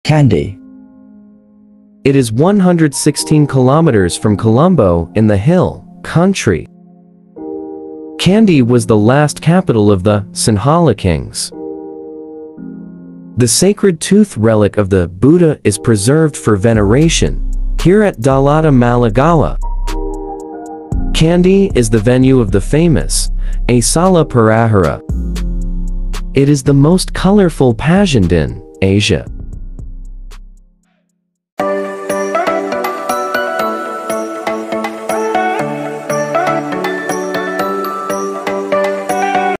Kandy. It is 116 kilometers from Colombo in the Hill Country. Kandy was the last capital of the Sinhala kings. The sacred tooth relic of the Buddha is preserved for veneration here at Dalada Malagawa. Kandy is the venue of the famous Asala Parahara. It is the most colorful pageant in Asia.